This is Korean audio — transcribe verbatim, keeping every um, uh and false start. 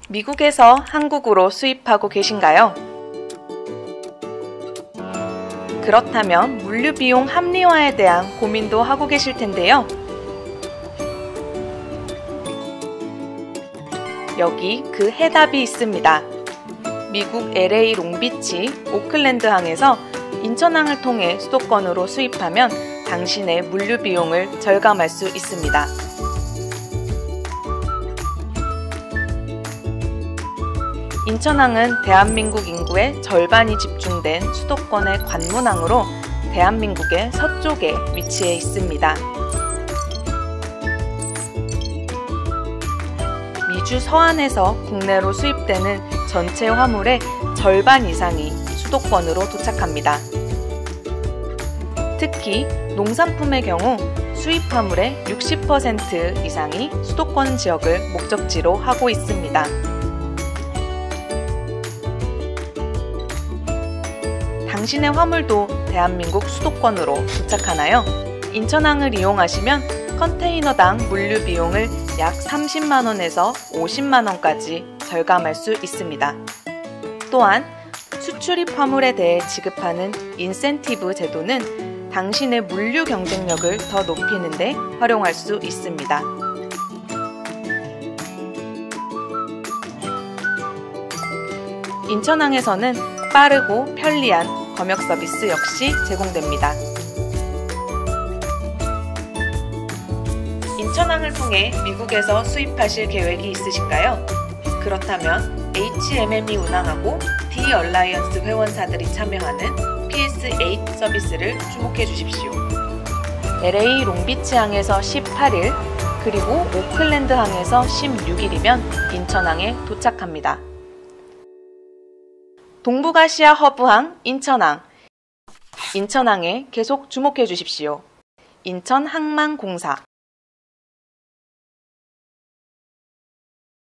미국에서 한국으로 수입하고 계신가요? 그렇다면 물류 비용 합리화에 대한 고민도 하고 계실 텐데요. 여기 그 해답이 있습니다. 미국 엘에이 롱비치 오클랜드항에서 인천항을 통해 수도권으로 수입하면 당신의 물류 비용을 절감할 수 있습니다. 인천항은 대한민국 인구의 절반이 집중된 수도권의 관문항으로 대한민국의 서쪽에 위치해 있습니다. 미주 서안에서 국내로 수입되는 전체 화물의 절반 이상이 수도권으로 도착합니다. 특히 농산품의 경우 수입 화물의 육십 퍼센트 이상이 수도권 지역을 목적지로 하고 있습니다. 당신의 화물도 대한민국 수도권으로 도착하나요? 인천항을 이용하시면 컨테이너당 물류 비용을 약 삼십만 원에서 오십만 원까지 절감할 수 있습니다. 또한 수출입 화물에 대해 지급하는 인센티브 제도는 당신의 물류 경쟁력을 더 높이는 데 활용할 수 있습니다. 인천항에서는 빠르고 편리한 검역 서비스 역시 제공됩니다. 인천항을 통해 미국에서 수입하실 계획이 있으신가요? 그렇다면 에이치엠엠이 운항하고 D-얼라이언스 회원사들이 참여하는 피에스 에잇 서비스를 주목해 주십시오. 엘에이 롱비치항에서 십팔 일, 그리고 오클랜드항에서 십육 일이면 인천항에 도착합니다. 동북아시아 허브항 인천항. 인천항에 계속 주목해 주십시오. 인천항만공사